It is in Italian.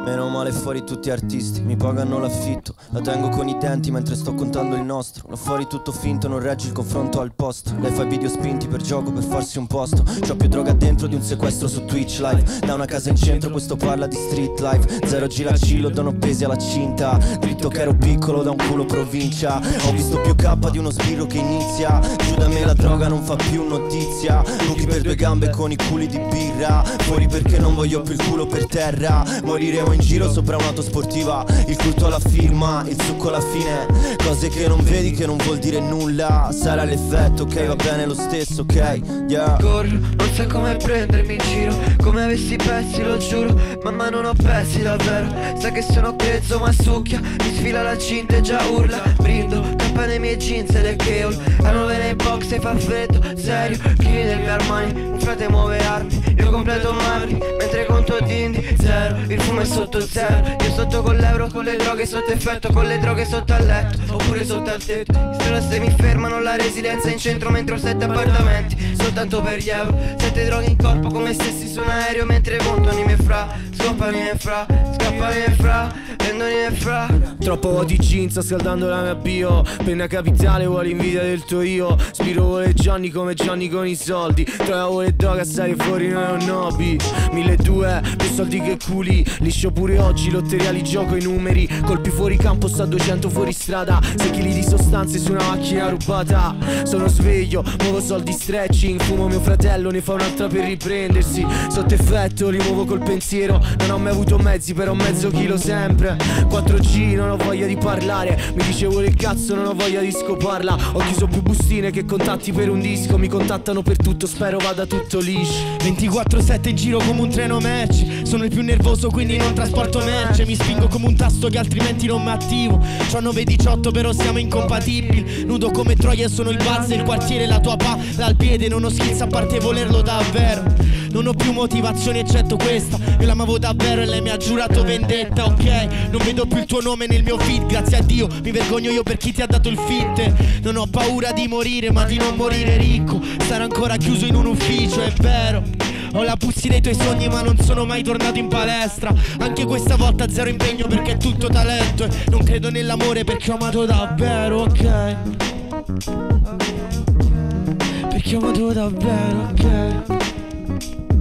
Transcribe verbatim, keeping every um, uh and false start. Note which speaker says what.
Speaker 1: Meno male fuori tutti artisti, mi pagano l'affitto, la tengo con i denti mentre sto contando il nostro. Là fuori tutto finto, non reggi il confronto al posto. Lei fa video spinti per gioco, per farsi un posto. C'ho più droga dentro di un sequestro su Twitch live. Da una casa in centro questo parla di street life. Zero giracillo, dono pesi alla cinta. Dritto che ero piccolo da un culo provincia. Ho visto più K di uno sbirro che inizia. Giù da me la droga non fa più notizia. Buchi per due gambe con i culi di birra. Fuori perché non voglio più il culo per terra. Moriremo in giro sopra un'auto sportiva. Il culto alla firma, il succo alla fine. Cose che non vedi che non vuol dire nulla. Sarà l'effetto, ok, va bene lo stesso, ok, yeah.
Speaker 2: Corro, non sai come prendermi in giro. Come avessi pezzi, lo giuro. Mamma non ho pezzi davvero. Sai che sono grezzo ma succhia. Mi sfila la cinta e già urla. Brindo, cappa nei miei jeans e le Keol. A nove nei box e fa freddo, serio. Chili del mio Armani, un frate muove armi. Io completo marmi, mentre conto dindi. Zero, il fumo è sotto zero. Io sotto con l'euro, con le droghe sotto effetto. Con le droghe sotto al letto, oppure sotto al tetto. In strada se mi fermano, la residenza in centro mentre ho sette appartamenti. Soltanto per gli euro, sette droghe in corpo come stessi su un aereo. Mentre montano i miei fra, scoppano i miei fra, scappano i miei fra, vendono i miei fra.
Speaker 3: Troppo vuoti jeans scaldando la mia bio. Penna capitale vuole invidia del tuo io. Spiro vuole Johnny come Johnny con i soldi. Droga vuole droga, stare fuori non è un hobby. Mille due, più soldi che culi. Liscio pure oggi, lotteria li gioco i numeri. Colpi fuori campo, sto a duecento fuori strada. sei chili di sostanze su una macchina rubata. Sono sveglio, muovo soldi stretching. Fumo mio fratello, ne fa un'altra per riprendersi. Sotto effetto, li muovo col pensiero. Non ho mai avuto mezzi, però mezzo chilo sempre. quattro G, non ho voglia di parlare. Mi dicevo il cazzo, non ho voglia di scoparla. Ho chiuso più bustine che contatti per un disco. Mi contattano per tutto, spero vada tutto liscio.
Speaker 4: ventiquattro sette in giro come un treno merci. Sono il più nervoso quindi non trasporto merce. Mi spingo come un tasto che altrimenti non mi attivo. C'ho nove diciotto però siamo incompatibili. Nudo come Troia sono il buzz del quartiere. La tua palla al piede, non ho skills a parte volerlo davvero. Non ho più motivazioni eccetto questa. Io l'amavo davvero e lei mi ha giurato vendetta, ok? Non vedo più il tuo nome nel mio feed, grazie a Dio. Mi vergogno io per chi ti ha dato il fit. Non ho paura di morire ma di non morire ricco. Sarò ancora chiuso in un ufficio, è vero. Ho la puzzi dei tuoi sogni ma non sono mai tornato in palestra. Anche questa volta zero impegno perché è tutto talento. E non credo nell'amore perché ho amato davvero, ok? Perché ho amato davvero, ok?